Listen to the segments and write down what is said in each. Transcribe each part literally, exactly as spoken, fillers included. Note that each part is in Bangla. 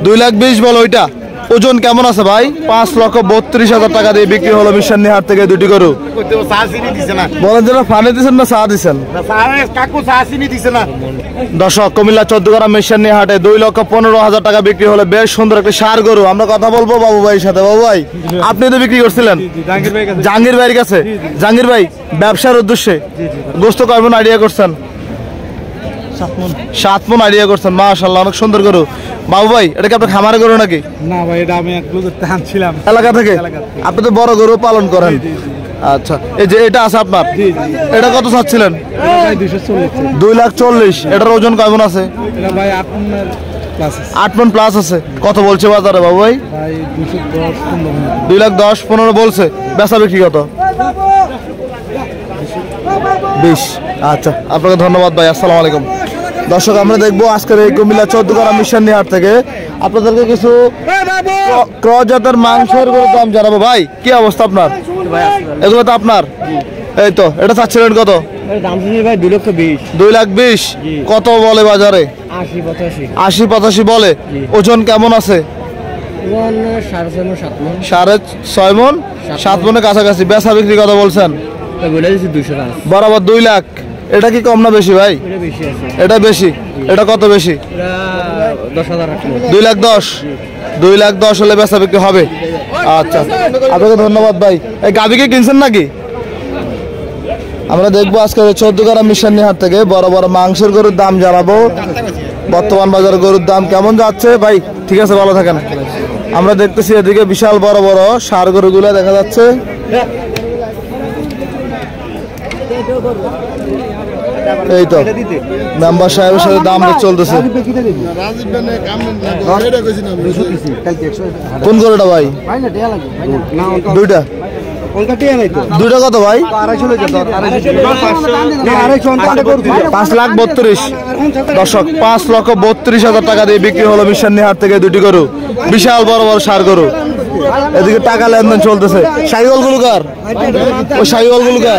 দুই লাখ বিশ বলো ওইটা। ওজন কেমন আছে ভাই? পাঁচ লক্ষ বত্রিশ হাজার টাকা দিয়ে বিক্রি হলো মিশানি হাট থেকে দুটি গরু। বলেন যেন ফানে দিচ্ছেন না চা দিচ্ছেন? দর্শক কুমিল্লা চৌদ্দগ্রাম মিশানি হাটে দুই লক্ষ পনেরো হাজার টাকা বিক্রি হলো বেশ সুন্দর একটা ষাঁড় গরু। আমরা কথা বলবো বাবু ভাইয়ের সাথে। বাবু ভাই আপনি তো বিক্রি করছিলেন জাহাঙ্গীর ভাইয়ের কাছে। জাহাঙ্গীর ভাই ব্যবসার উদ্দেশ্যে গোস্ত কয় মণ আইডিয়া করছেন? সাত মণ আইডিয়া করছেন, মাশাআল্লাহ অনেক সুন্দর গরু। বাবু ভাই এটা কি আপনার খামারে গরু নাকি? না ভাই, এটা আমি এক লোকের থেকে আনছিলাম এলাকা থেকে। আপনি তো বড় গরু পালন করেন। আচ্ছা এই যে এটা আছে আপনার, এটা কত চাচ্ছিলেন? দুই লাখ চল্লিশ। এটার ওজন কেমন আছে? আট মণ প্লাস আছে। কত বলছে বাজারে বাবু ভাই? দুই লাখ দশ পনেরো বলছে। বেচা বিক্রি কত? বিশ। আচ্ছা আপনাকে ধন্যবাদ ভাই, আসসালামু আলাইকুম। দর্শক আমরা দেখবো আজকের এই কুমিল্লা চৌদ্দগ্রাম মিশানি হাট থেকে আপনাদেরকে কিছু ক্রস জাতের মাংসের গরুর দাম জানাবো। ভাই কি অবস্থা আপনার? এগুলো তো আপনার। এই তো এটা চাচ্ছিলেন কত? দুই লক্ষ বিশ। দুই লাখ বিশ। কত বলে বাজারে? আশি পঁচাশি বলে। ওজন কেমন আছে? সাড়ে ছয় মণ সাত মনের কাছাকাছি। বেচা বিক্রি কত বলছেন? বরাবর দুই লাখ। এটা কি কম না বেশি ভাই? এটা বেশি। এটা কত বেশি? দুই লাখ দশ। দুই লাখ দশ হলে বেচা বিক্রি হবে। আচ্ছা আপনাকে ধন্যবাদ ভাই। এই গাভীকে কিনছেন নাকি? আমরা দেখবো আজকে চৌদ্দগ্রাম মিশানি হাট থেকে বড় বড় মাংসের গরুর দাম জানাবো। বর্তমান বাজারে গরুর দাম কেমন যাচ্ছে ভাই? ঠিক আছে, ভালো থাকেন। আমরা দেখতেছি এদিকে বিশাল বড় বড় ষাঁড় গরুগুলো দেখা যাচ্ছে। এই তো মেম্বার সাহেবের সাথে দাম চলতেছে। কোন গরুটা ভাই? দুইটা। দুইটা কত ভাই? পাঁচ লাখ বত্রিশ। দর্শক পাঁচ লক্ষ বত্রিশ হাজার টাকা দিয়ে বিক্রি হলো মিশানি হাট থেকে দুটি গরু। বিশাল বড় বড় ষাঁড় গরু। এদিকে টাকা লেনদেন চলতেছে। শাহিওয়াল গুলো কার? ওই শাহিওয়াল গুলো কার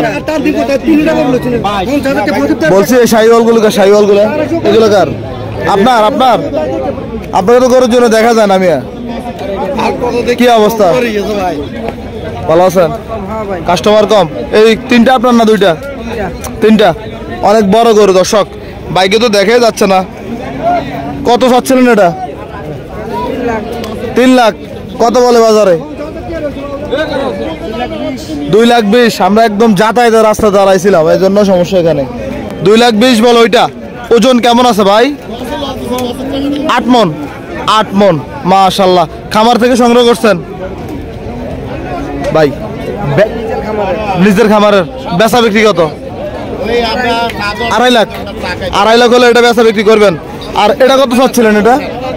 বলছি? এই শাহিওয়াল গুলো কার? শাহিওয়াল গুলো এগুলো কার? আপনার? আপনার আপনাকে তো গরুর জন্য দেখা যায় না। মিয়া কি অবস্থা? ভালো আছেন? কাস্টমার কম? এই তিনটা আপনার না দুইটা? তিনটা। অনেক বড় গরু। দর্শক বাইকে তো দেখাই যাচ্ছে না। কত চাচ্ছিলেন এটা? তিন লাখ। কত বলে বাজারে? দুই লাখ বিশ। আমরা একদম যাতায়াতের রাস্তা দাঁড়াইছিলাম, এই জন্য সমস্যা এখানে। দুই লাখ বিশ বলো ওইটা। ওজন কেমন আছে ভাই? আট মণ। আট মণ, মাশাআল্লাহ। খামার থেকে সংগ্রহ করছেন ভাই? নিজের খামারের। বেচা বিক্রি কত? আড়াই লাখ। আড়াই লাখ হলে এটা বেচা বিক্রি করবেন। আর এটা কত চাচ্ছিলেন? এটা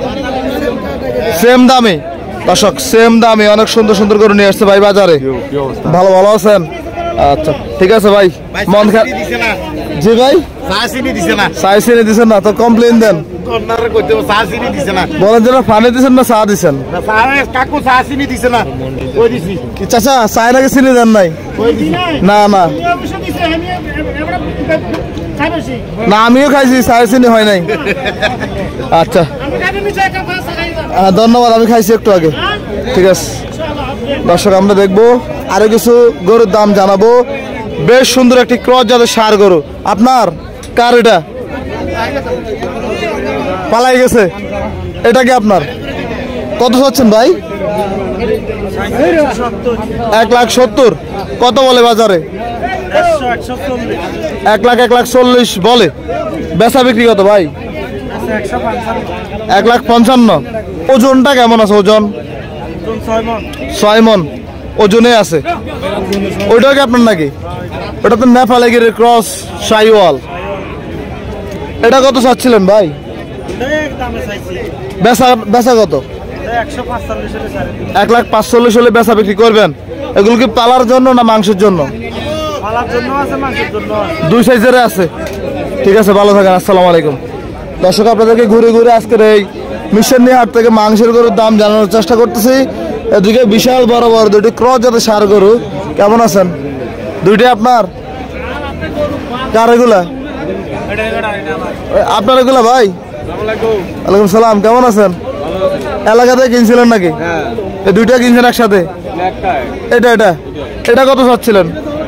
সেম দামে। দর্শক সেম দামে অনেক সুন্দর সুন্দর করে নিয়ে আসছে ভাই বাজারে। ভালো ভালো আছেন? আচ্ছা ঠিক আছে ভাই। মন খারাপ? জি ভাই চাইছিনি দিচ্ছেন না তো কমপ্লেন দেন। বলেন যেন ফানে দিচ্ছেন না চা দিচ্ছেন? চাচা চায় নাকি চিনি দেন নাই? না না না আমিও খাইছি, চায় চিনি হয় নাই। আচ্ছা ধন্যবাদ, আমি খাইছি একটু আগে। ঠিক আছে দর্শক আমরা দেখবো আরো কিছু গরুর দাম জানাবো। বেশ সুন্দর একটি ক্রস জাতের ষাঁড় গরু। আপনার? কার এটা? পালাই গেছে। এটা কি আপনার? কত চাচ্ছেন ভাই? এক লাখ সত্তর। কত বলে বাজারে? এক লাখ এক লাখ চল্লিশ বলে। বেচা বিক্রি কত ভাই? এক লাখ পঞ্চান্ন। ওজনটা কেমন আছে? ওজন ছয় মণ ওজনে আছে। ওইটাও কি আপনার নাকি? ওটা তো নেপালে গিয়ে ক্রস শাহিওয়াল। এটা কত চাচ্ছিলেন ভাই? বেচা বেচা কত? এক লাখ পাঁচচল্লিশ হলে বেচা বিক্রি করবেন। এগুলো কি পালার জন্য না মাংসের জন্য? দুই সাইজের আছে। ঠিক আছে ভালো থাকেন, আসসালামু আলাইকুম। দর্শক আপনাদেরকে ঘুরে ঘুরে আজকের এই মিশানি হাট থেকে মাংসের গরুর দাম জানানোর চেষ্টা করতেছি। এদিকে বিশাল বড় বড় দুটি ক্রস জাতের ষাঁড় গরু। কেমন আছেন? দুইটাই আপনার? কার এগুলা? আপনার এগুলা ভাই? ওয়ালাইকুম সালাম। কেমন আছেন? এলাকাতে কিনছিলেন নাকি? হ্যাঁ এই দুইটা কিনছেন একসাথে? এটা এটা এটা কত চাচ্ছিলেন?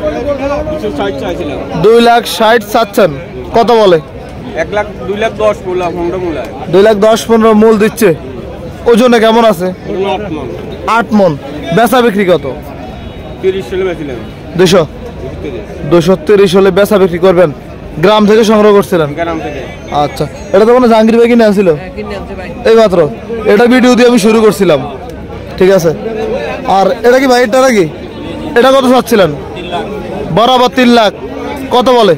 দুই লাখ ষাট চাচ্ছেন, কত বলে? এক লাখ দুই লাখ দশ বললাম, পনেরো বললাম। দুই লাখ দশ পনেরো মূল দিচ্ছে। ওজনে কেমন আছে? আট মন। বেচা বিক্রি কত? তিরিশ সালে বেছিলাম। দুশো দুশো তিরিশ হলে বেচা বিক্রি করবেন। গ্রাম থেকে সংগ্রহ করছিলেন? গ্রাম থেকে। আচ্ছা, এটা তো কোনো জাহাঙ্গীর ভাই কিনে আনছিল এই মাত্র? এটা ভিডিও দিয়ে আমি শুরু করছিলাম। ঠিক আছে। আর এটা কি ভাই, এটা নাকি? এটা কত চাচ্ছিলেন? বরাবর তিন লাখ। কত বলে?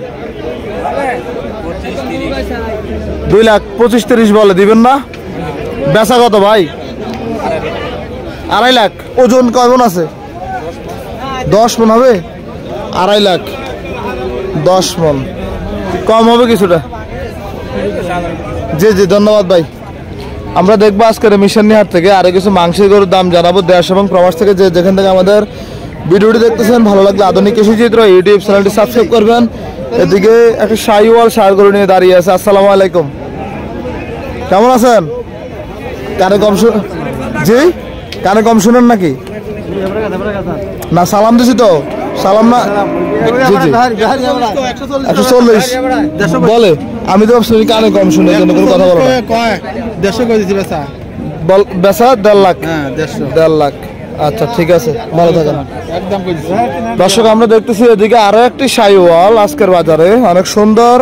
দুই লাখ পঁচিশ তিরিশ বলে, দিবেন না? বেচা কত ভাই? আড়াই লাখ। ওজন কেমন আছে? দশ মন হবে। আড়াই লাখ দশ মন, কম হবে কিছুটা। জি জি ধন্যবাদ ভাই। আমরা দেখবো আজকের মিশন হাট থেকে আরো কিছু মাংসের গরুর দাম জানাবো দেশ এবং প্রবাস থেকে। যে যেখান থেকে আমাদের ভিডিওটি দেখতেছেন, ভালো লাগলে আধুনিক কৃষি চিত্র ইউটিউব চ্যানেলটি সাবস্ক্রাইব করবেন। এদিকে একটা শাহিওয়াল ষাঁড় গরু নিয়ে দাঁড়িয়ে আছে। আসসালামু আলাইকুম, কেমন আছেন? কানে কম শুন, জি কানে কম শুনেন নাকি? না সালাম দিছি তো, সালাম না। জি জি একশো চল্লিশ বলে। আমি তো ভাবছি কানে কম শুনে এই জন্য কোনো কথা বলো না। দেড়শো করে দিচ্ছি বেচা। বল বেচা দেড় লাখ। হ্যাঁ দেড়শো। দেড় লাখ আচ্ছা ঠিক আছে, ভালো থাকেন। একদম করে দিচ্ছি। দর্শক আমরা দেখতেছি এদিকে আরো একটি শাহিওয়াল আজকের বাজারে, অনেক সুন্দর।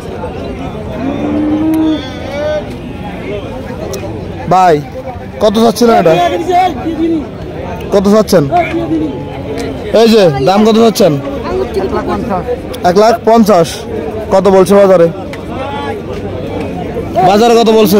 ভাই কত চাচ্ছিলেন এটা? কত চাচ্ছেন? এই যে দাম কত চাচ্ছেন? এক লাখ পঞ্চাশ। কত বলছে বাজারে? বাজারে কত বলছে?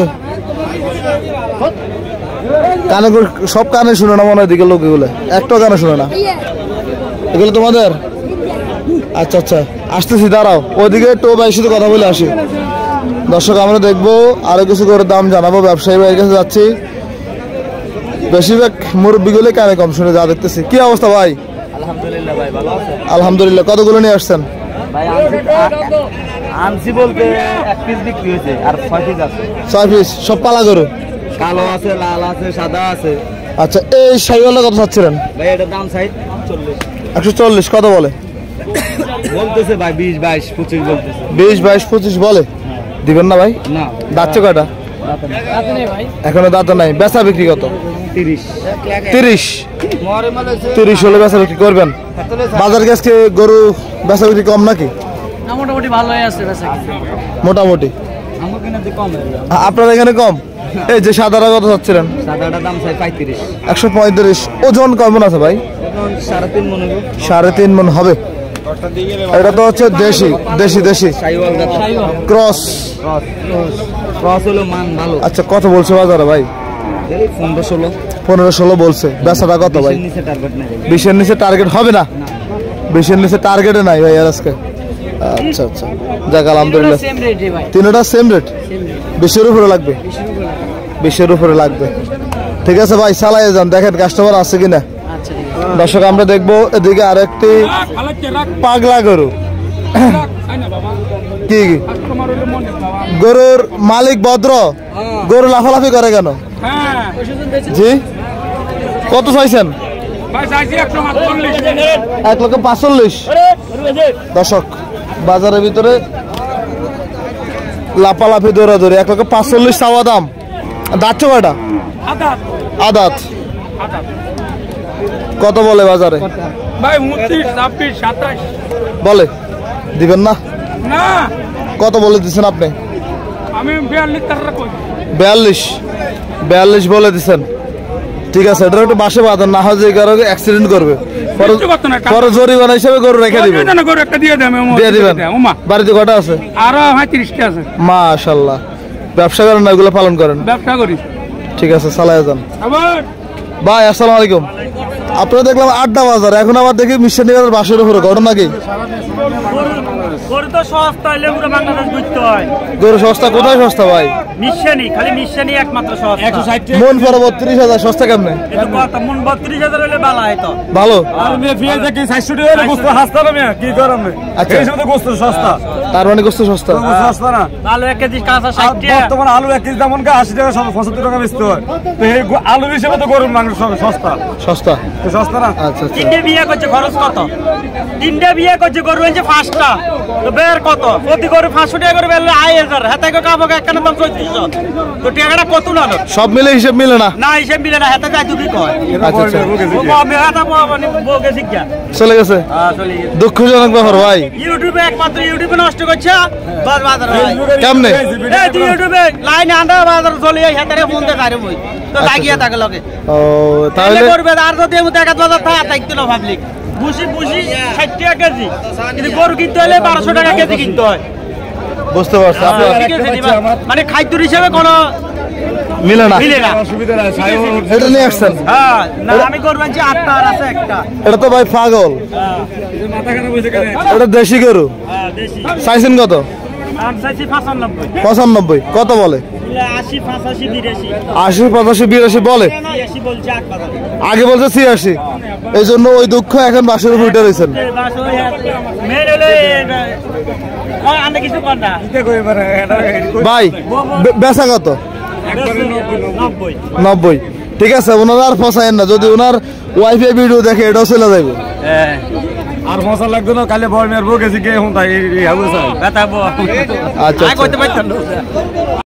কানে সব কানে শুনে না মনে হয় দিকে লোক, এগুলো একটা কানে শুনে না। এগুলো তোমাদের? আচ্ছা আচ্ছা আসতেছি, দাঁড়াও। ওইদিকে তো ভাইয়ের সাথে কথা বলে আসি। দর্শক আমরা দেখবো আরো কিছু করে দাম জানাবো। ব্যবসায়ী ভাইয়ের কাছে যাচ্ছি। বেশিরভাগ মুরব্বীগুলো কানে কম শুনে যা দেখতেছি। কি অবস্থা ভাই? আলহামদুলিল্লাহ ভাই, ভালো আছেন? আলহামদুলিল্লাহ। কতগুলো নিয়ে আসছেন ভাই? আনছি বলতে এক পিস বিক্রি হয়েছে, আর ছয় পিস আছে। ছয় পিস সব পালা গরু? কালো আছে, লাল আছে, সাদা আছে। আচ্ছা, এই শাহিওয়ালটা কত চাচ্ছিলেন? ভাই এটার দাম চাই চল্লিশ। একশো চল্লিশ। কত বলে? বলতেছে ভাই বিশ বাইশ পঁচিশ বলতেছে। বিশ বাইশ পঁচিশ বলে, দিবেন না ভাই? না। দাঁতছে কয়টা? এখনো দাঁত নাই। বেচা বিক্রি কত? তিরিশ। তিরিশ তিরিশ হলে বেচা বিক্রি করবেন। বাজার আজকে গরু বেচা বিক্রি কম নাকি? মোটামুটি ভালোই আছে বেচা। মোটামুটি আমার কিনাতে কম। আপনার এখানে কম। এই যে সাদাটা কত চাচ্ছিলেন? সাদাটার দাম চাই পঁয়ত্রিশ। একশো পঁয়ত্রিশ। ওজন কেমন আছে ভাই? সাড়ে তিন মনে হবে। সাড়ে তিন মন হবে। এটা তো হচ্ছে দেশি দেশি দেশি ক্রস। ক্রস হলো মান ভালো। আচ্ছা কত বলছে বাজারে ভাই? পনেরো ষোলো। পনেরো ষোলো বলছে। বেচাটা কত ভাই? বিশের নিচে টার্গেট হবে না? বিশের নিচে টার্গেটে নাই ভাই আর আজকে। আচ্ছা আচ্ছা যাক আলহামদুলিল্লাহ। তিনটা সেম রেট? বিশের উপরে লাগবে? বিশের উপরে লাগবে। ঠিক আছে ভাই, চালাই যান, দেখেন কাস্টমার আছে কিনা। দর্শক আমরা দেখবো এদিকে আর একটি পাগলা গরু। কি গরুর মালিক ভদ্র? গরু লাফালাফি করে কেন? জি কত চাইছেন? এক লক্ষ পাঁচচল্লিশ। দর্শক বাজারের ভিতরে লাফালাফি দৌড়াদৌড়ি, এক লক্ষ পাঁচচল্লিশ চাওয়া দাম। দাঁতছো কয়টা? আদাত। কত বলে বাজারে? বলে, দিবেন না? কত বলে দিচ্ছেন আপনি? বিয়াল্লিশ। বিয়াল্লিশ বলে দিচ্ছেন। ঠিক আছে, এটা একটু বাসে বাঁধেন, না হয় যে কারো অ্যাক্সিডেন্ট করবে, পরে জরিমানা হিসেবে গরু রেখে দিবেন। দিয়ে দিবেন। বাড়িতে কটা আছে? মাশাআল্লাহ। ব্যবসা করেন না, এগুলো পালন করেন? ব্যবসা করি। ঠিক আছে, চালায় যান ভাই। আসসালামু আলাইকুম। আপনারা দেখলাম আড্ডা বাজার, এখন আবার দেখি মিষ্টানি বাজার বাসের উপরে, ঘটনা কি? গরু তো সস্তা হইলে পুরো বাংলাদেশ ঘুরতে হয়। গরু সস্তা কোথায় সস্তা ভাই? মিশানি খালি মিশানি একমাত্র সস্তা। একশো ষাট মন পড়ো বত্রিশ হাজার, সস্তা কেমনে? এটা কথা মন বত্রিশ হাজার হইলে ভালো হয় তো। ভালো। আর মেয়ে ফিয়ে দেখি চারশো টাকা হলে গোস্ত হাসতে হবে মেয়ে কি করাম না। আচ্ছা। এই সময় গোস্ত সস্তা। তার মানে গোস্ত সস্তা। সস্তা না। আলু এক কেজি কাঁচা ষাট টাকা। বর্তমানে আলু এক কেজি দাম আশি টাকা পঁচাত্তর টাকা বেচতে হয়। তো এই আলু হিসেবে তো গরুর মাংস সস্তা। সস্তা। তো সস্তা না। আচ্ছা আচ্ছা। তিনটে বিয়ে করছে খরচ কত? তিনটে বিয়ে করছে গরু হচ্ছে পাঁচটা। তো বের কত? প্রতি গরু পাঁচশো টাকা করে বেরলে আড়াই হাজার। হাতে কাপড় একখানে দাম চৌত্রিশশো। তো টাকাটা কত না? সব মিলে হিসেব মিলে না। না হিসেব মিলে না। হাতে যাই কি কয়? আচ্ছা আচ্ছা। গেছে চলে গেছে। দুঃখজনক ব্যাপার ভাই। ইউটিউবে একমাত্র ইউটিউবে নষ্ট করছে বাজার। কেমনে? ইউটিউবে লাইন আন্ডা বাজার চলে যায় হাতে ফোন দিয়ে গাড়ি বই তো লাগিয়ে থাকে লগে। ও তাহলে করবে আর যদি এমন এক বাজার থাকে থাকতো না পাবলিক। বুঝি বুঝি ষাট টাকা কেজি, কিন্তু গরু কিনতে হলে বারোশো টাকা কেজি কিনতে হয়। বুঝতে পারছি। মানে খাদ্য হিসেবে কোনো মিলে না। মিলে না। এটা নিয়ে আসছেন? হ্যাঁ না আমি গরু আনছি আটটা আর আছে একটা। এটা তো ভাই পাগল। এটা দেশি গরু। হ্যাঁ দেশি। চাইছেন কত? আমি চাইছি পঁচানব্বই। পঁচানব্বই। কত বলে? আশি পঁচাশি বিরাশি। আশি পঁচাশি বিরাশি বলে। ছিয়াশি বলছে আট বাজার। আগে বলছে ছিয়াশি। এই জন্য ওই দুঃখ এখন বাসের উপর উঠে রয়েছেন। মেন হলো আন্না কিছু কর না। ভাই বে- বেচা কত? নব্বই। নব্বই। ঠিক আছে, ওনারা আর ফসায়েন না। যদি ওনার ওয়াইফাই ভিডিও দেখে এটাও চলে যাবে। আর মশা লাগতো না কালে বড় মেয়ের বউ গেছি কে এখন তাই ব্যথা আচ্ছা আচ্ছা। করতে পারতাম না।